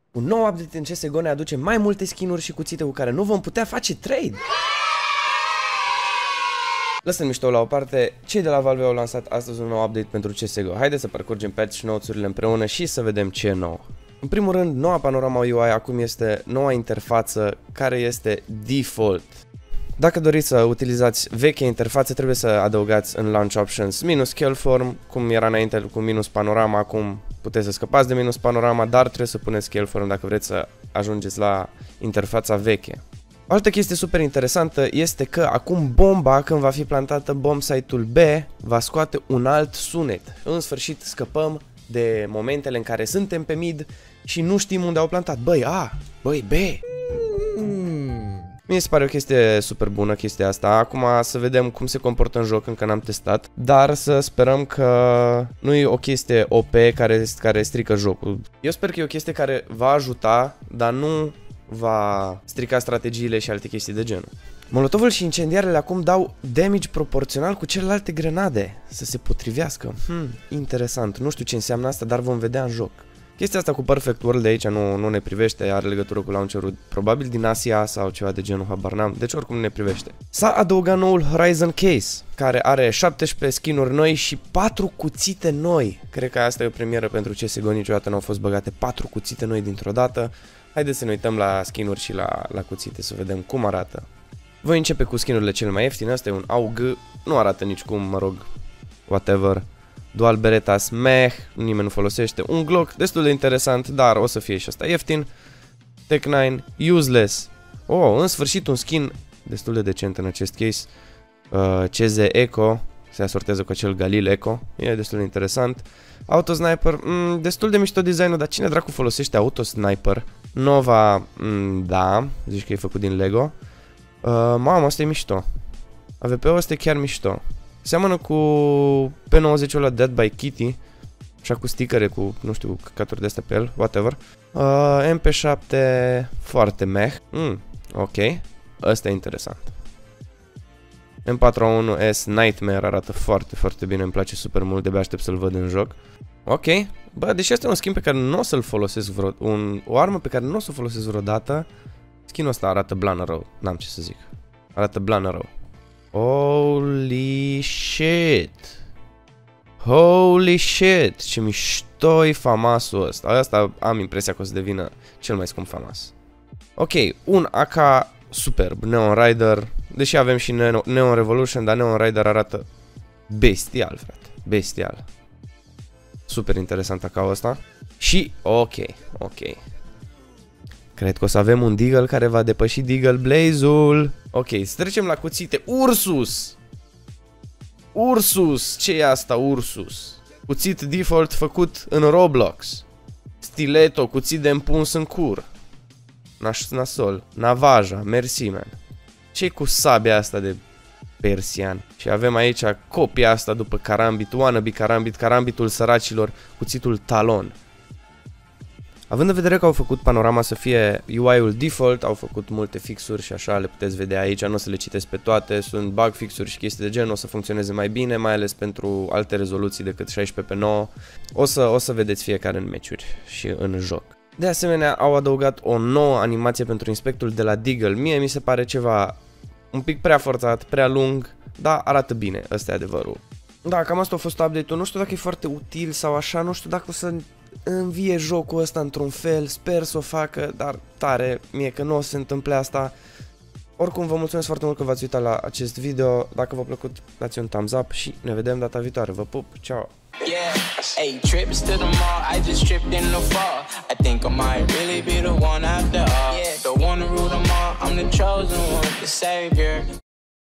Un nou update în CSGO ne aduce mai multe skin-uri și cuțite cu care nu vom putea face trade. Lăsând mișto la o parte, cei de la Valve au lansat astăzi un nou update pentru CSGO. Haideți să parcurgem patch notes-urile împreună și să vedem ce e nou. În primul rând, noua panorama UI acum este noua interfață care este default. Dacă doriți să utilizați vechea interfață, trebuie să adăugați în Launch Options minus Scaleform, cum era înainte cu minus panorama, acum puteți să scăpați de minus panorama, dar trebuie să puneți Scaleform dacă vreți să ajungeți la interfața veche. O altă chestie super interesantă este că acum bomba, când va fi plantată bomb site-ul B, va scoate un alt sunet. În sfârșit scăpăm de momentele în care suntem pe mid și nu știm unde au plantat. Băi A, băi B. Mie se pare o chestie super bună chestia asta. Acum să vedem cum se comportă în joc, încă n-am testat. Dar să sperăm că nu e o chestie OP care strică jocul. Eu sper că e o chestie care va ajuta, dar nu va strica strategiile și alte chestii de genul. Molotovul și incendiarele acum dau damage proporțional cu celelalte grenade, să se potrivească. Interesant. Nu știu ce înseamnă asta, dar vom vedea în joc. Chestia asta cu Perfect World de aici nu ne privește, are legătură cu launcherul probabil din Asia sau ceva de genul, habar n-am, deci oricum nu ne privește. S-a adăugat noul Horizon Case, care are 17 skin-uri noi și 4 cuțite noi. Cred că asta e o premieră pentru CSGO, niciodată nu au fost băgate 4 cuțite noi dintr-o dată. Haideți să ne uităm la skin-uri și la cuțite, să vedem cum arată. Voi începe cu skin-urile cel mai ieftine, asta e un AUG, nu arată nicicum, mă rog, whatever. Dual Beretta Smech, nimeni nu folosește. Un Glock, destul de interesant, dar o să fie și asta ieftin. Tech9, Useless. În sfârșit un skin destul de decent în acest case. CZ Echo, se asortează cu acel Galil Echo, e destul de interesant. Auto Sniper, destul de mișto designul, dar cine dracu folosește Auto Sniper? Nova, da, zici că e făcut din Lego. Mamă, asta e mișto. AWP-ul ăsta e chiar mișto. Seamănă cu P90-ul ăla Dead by Kitty, așa cu stickere, cu, nu știu, căcaturi de astea pe el, whatever. MP7 foarte meh. Ok, ăsta e interesant. M4A1S Nightmare arată foarte, foarte bine, îmi place super mult, de-abia aștept să-l văd în joc. Ok, bă, deși asta e un skin pe care nu o să-l folosesc o armă pe care nu o să o folosesc vreodată, skin-ul ăsta arată blană rău, n-am ce să zic. Arată blană rău. Holy shit! Holy shit! Ce mișto-i FAMAS-ul ăsta. Asta am impresia că o să devină cel mai scump FAMAS. Ok, un AK superb, Neon Rider. Deși avem și Neon Revolution, dar Neon Rider arată bestial, frate. Bestial. Super interesant AK-ul ăsta. Și, ok. Cred că o să avem un Deagle care va depăși Deagle Blaze-ul. Ok, să trecem la cuțite. Ursus! Ursus! Ce e asta, Ursus? Cuțit default făcut în Roblox. Stiletto, cuțit de împuns în cur. Nasol. Navaja, mersi, man. Ce-i cu sabia asta de persian? Și avem aici copia asta după Karambit, wannabe Karambit, Karambitul săracilor, cuțitul Talon. Având în vedere că au făcut panorama să fie UI-ul default, au făcut multe fixuri și așa le puteți vedea aici, nu o să le citesc pe toate, sunt bug fixuri și chestii de genul, o să funcționeze mai bine, mai ales pentru alte rezoluții decât 16:9. O să vedeți fiecare în meciuri și în joc. De asemenea, au adăugat o nouă animație pentru inspectul de la Deagle. Mie mi se pare ceva un pic prea forțat, prea lung, dar arată bine, ăsta e adevărul. Da, cam asta a fost update-ul, nu știu dacă e foarte util sau așa, nu știu dacă o să învie jocul ăsta într-un fel, sper să o facă, dar tare mie că nu o să se întâmple asta. Oricum vă mulțumesc foarte mult că v-ați uitat la acest video, dacă v-a plăcut dați un thumbs up și ne vedem data viitoare, vă pup, ciao! Yeah, hey, trips to the mall, I just tripped in the fall. I think I might really be the one after all. Yeah, the one to rule them all, I'm the chosen one, the savior.